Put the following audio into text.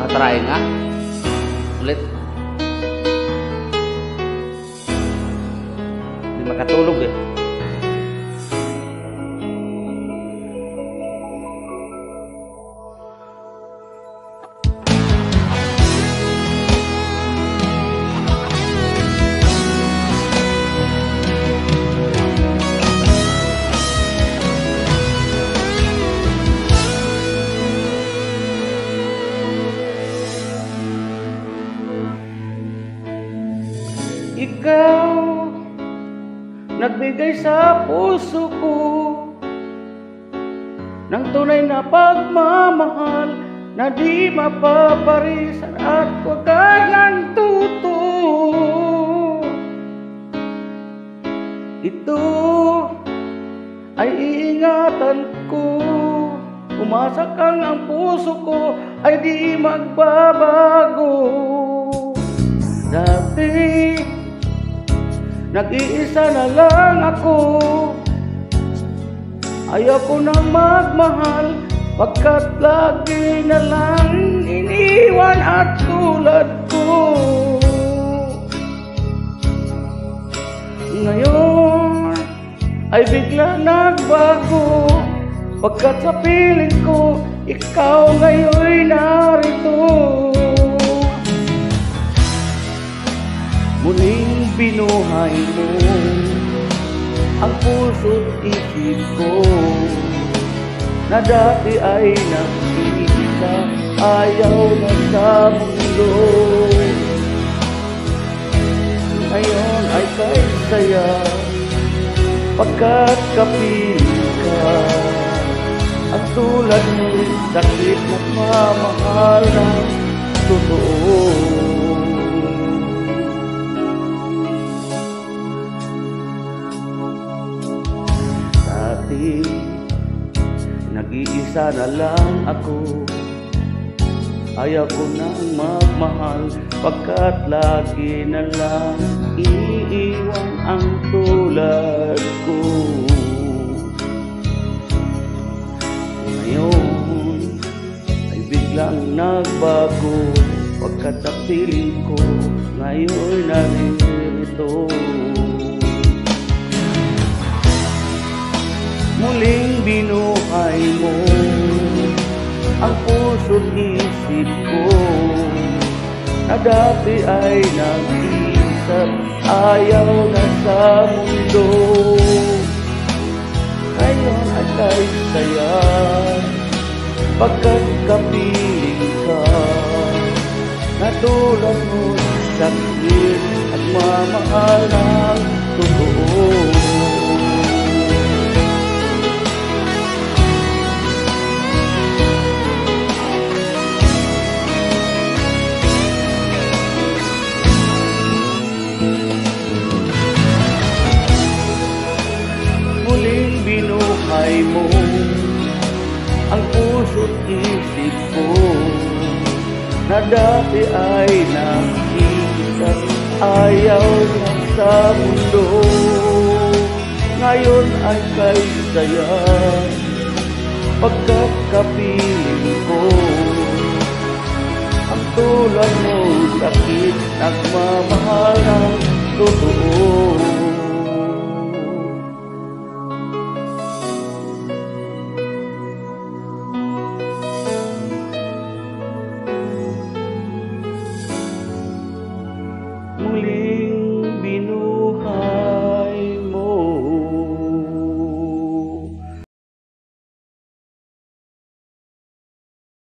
Try nga. Ulit. Hindi makatulog eh. Ikaw nagbigay sa puso ko ng tunay na pagmamahal na di mapaparisan at wagas ng tuto. Ito ay iingatan ko, umasa kang ang puso ko ay di magbabago. Dati nag-iisa na lang ako, ayaw ko nang magmahal, pagkat lagi na lang iniwan at tulad ko. Ngayon ay bigla nagbago, pagkat sa piling ko ikaw ngayon'y narito. Muling binuhay mo ang puso't isip ko na dati ay nag-iisa, ayaw na sa mundo. Ngayon ay kay saya, pagkat kapiling ka. Ang tulad mo'y sakit na mamahal ng totoo. Nag-iisa na lang ako, ayaw ko nang magmahal, pagkat lagi na lang iiwan ang tulad ko. Ngayon ay biglang nagbago, pagkat sa piling ko ngayon narito. Muling binuhay mo ang puso't isip ko na dati ay nag-iisa, ayaw na sa mundo. Ngayon ay kay saya, pagkat kapiling ka na tulad mo sakit at mamahal ng totoo. Binuhay mo ang puso't isip ko na dati ay nag-iisa, ayaw na sa mundo. Ngayon ay kay saya, pagkat kapiling ko ang tulad mo sakit, nagmamahal ng totoo.